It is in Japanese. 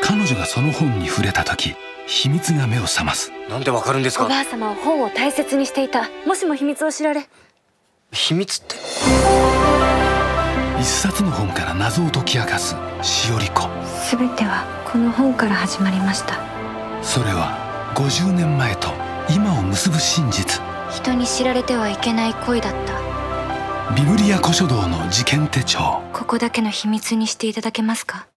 彼女がその本に触れた時、秘密が目を覚ます。 なんでわかるんですか？ おばあ様は本を大切にしていた。もしも秘密を知られ。 秘密って？ 一冊の本から謎を解き明かすしおり子。 全てはこの本から始まりました。 それは50年前と今を結ぶ真実。 人に知られてはいけない恋だった。 ビブリア古書道の事件手帳。 ここだけの秘密にしていただけますか？